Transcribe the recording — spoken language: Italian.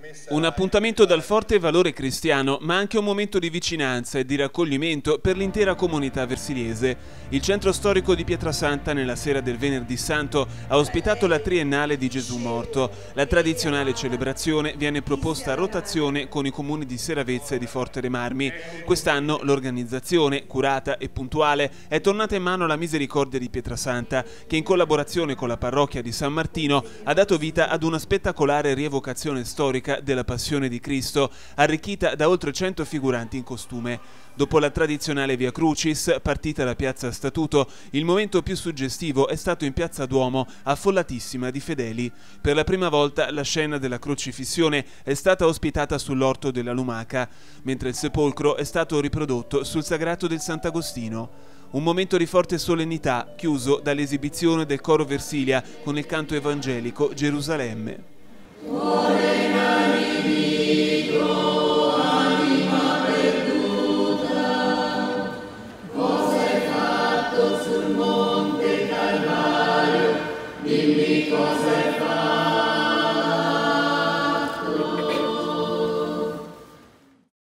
Un appuntamento dal forte valore cristiano, ma anche un momento di vicinanza e di raccoglimento per l'intera comunità versiliese. Il centro storico di Pietrasanta, nella sera del Venerdì Santo, ha ospitato la triennale di Gesù Morto. La tradizionale celebrazione viene proposta a rotazione con i comuni di Seravezza e di Forte dei Marmi. Quest'anno l'organizzazione, curata e puntuale, è tornata in mano alla Misericordia di Pietrasanta, che in collaborazione con la parrocchia di San Martino ha dato vita ad una spettacolare rievocazione storica della Passione di Cristo, arricchita da oltre 100 figuranti in costume. Dopo la tradizionale Via Crucis, partita da Piazza Statuto, il momento più suggestivo è stato in Piazza Duomo, affollatissima di fedeli. Per la prima volta la scena della crocifissione è stata ospitata sull'orto della Lumaca, mentre il sepolcro è stato riprodotto sul sagrato del Sant'Agostino. Un momento di forte solennità, chiuso dall'esibizione del coro Versilia con il canto evangelico Gerusalemme. Sul monte Calvario, dimmi cosa hai fatto.